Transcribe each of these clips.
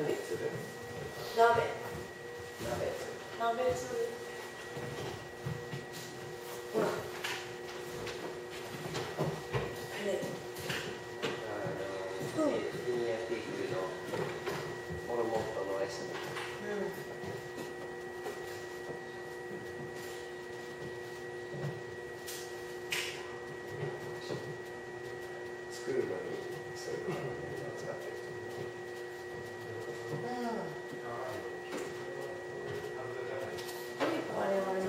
何する？ 鍋。 鍋。 鍋する。ほら。 ミニアティックのホルモンとのエスニック。作るのにそういうのを使ってる。 我々の方がいい。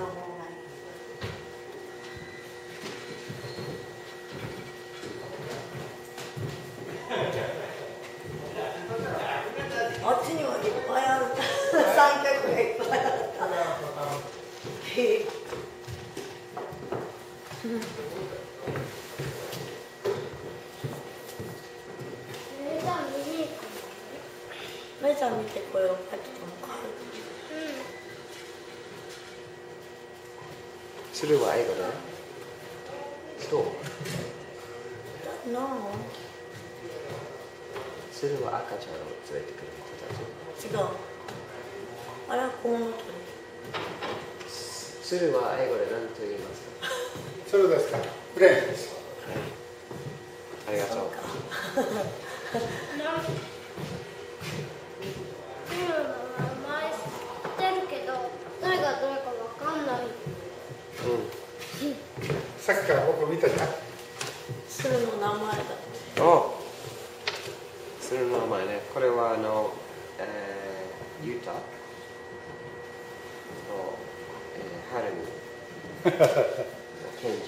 あっちにはいっぱいある。三脚がいっぱいあった。めいちゃん見てこよう。パキともか。 それは英語だね。そう。 No。 それは赤ちゃんを連れてくる子たち。 違う。あれはコウノトリ。 それは英語で何と言いますか？ それですか。フレンチです。 ありがとう。 さっきから僕見たじゃん。 それの名前だ。 お、それの名前ね。これはユタの、春にケンジ。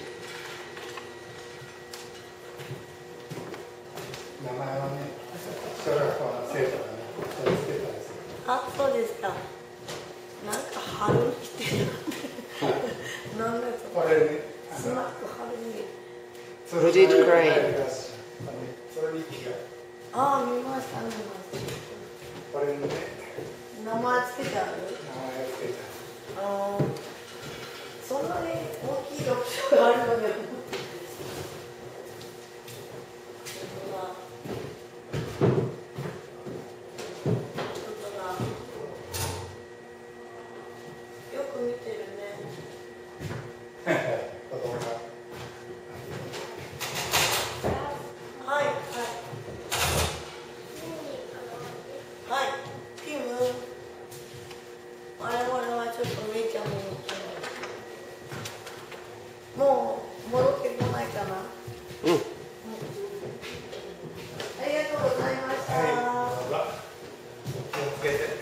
名前はね、小学校の生徒がね、それつけたんですよ。 あ、そうですか。なんか春に来てる。なんだそこれね、 スナック春に。 フジットクレイン。 ああ、見ました、見ました。 これにね、 名前つけてある？ 名前をつけた。 そんなに大きい読書があるので。よく見てるね。 子供が。 はい、はい。はい、ピム。我々はちょっとめいちゃんにもう戻ってこないかな。 うん。 ありがとうございました。 はい、どうぞ。気をつけて。